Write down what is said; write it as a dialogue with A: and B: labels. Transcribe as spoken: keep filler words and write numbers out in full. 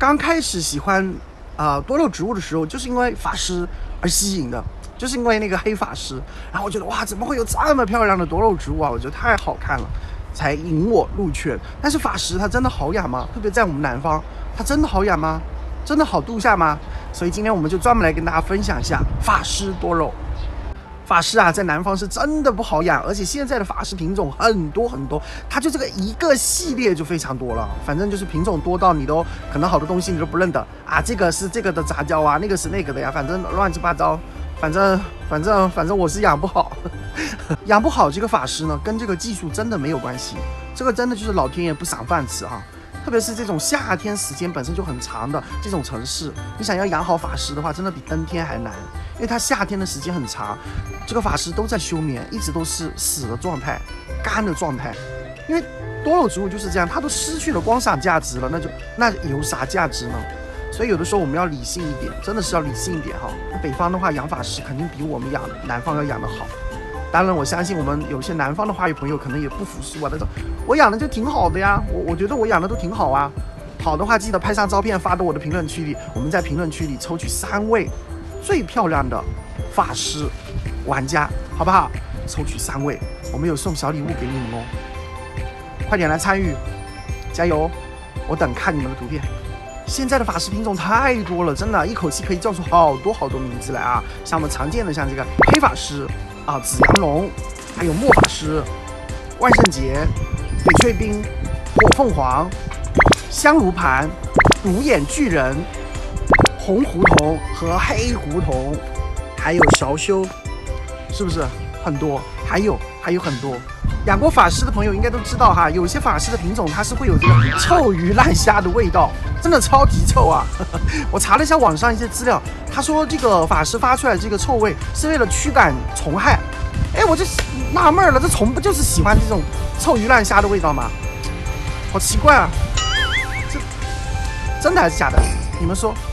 A: 刚开始喜欢啊、呃、多肉植物的时候，就是因为法师而吸引的，就是因为那个黑法师。然后我觉得哇，怎么会有这么漂亮的多肉植物啊？我觉得太好看了，才引我入圈。但是法师它真的好养吗？特别在我们南方，它真的好养吗？真的好度夏吗？所以今天我们就专门来跟大家分享一下法师多肉。法师啊，在南方是真的不好养，而且现在的法师品种很多很多，它就这个一个系列就非常多了。反正就是品种多到你都可能好多东西你都不认得啊，这个是这个的杂交啊，那个是那个的呀，反正乱七八糟。反正反正反正我是养不好，养不好这个法师呢，跟这个技术真的没有关系，这个真的就是老天爷不赏饭吃啊。特别是这种夏天时间本身就很长的这种城市，你想要养好法师的话，真的比登天还难，因为它夏天的时间很长，这个法师都在休眠，一直都是死的状态、干的状态。因为多肉植物就是这样，它都失去了观赏价值了，那就那有啥价值呢？所以有的时候我们要理性一点，真的是要理性一点哈。北方的话养法师肯定比我们养南方要养得好。当然，我相信我们有些南方的花语朋友可能也不服输啊，那种我养的就挺好的呀，我我觉得我养的都挺好啊。好的话，记得拍上照片发到我的评论区里，我们在评论区里抽取三位最漂亮的法师玩家，好不好？抽取三位，我们有送小礼物给你们哦，快点来参与，加油！我等看你们的图片。现在的法师品种太多了，真的，一口气可以叫出好多好多名字来啊！像我们常见的，像这个黑法师。啊，紫阳龙，还有末法师、万圣节、翡翠冰、火凤凰、香炉盘、独眼巨人、红胡同和黑胡同，还有芍修，是不是很多？还有还有很多。养过法师的朋友应该都知道哈，有些法师的品种它是会有这个臭鱼烂虾的味道，真的超级臭啊！我查了一下网上一些资料，他说这个法师发出来的这个臭味是为了驱赶虫害。哎，我就纳闷了，这虫不就是喜欢这种臭鱼烂虾的味道吗？好奇怪啊！这真的还是假的？你们说？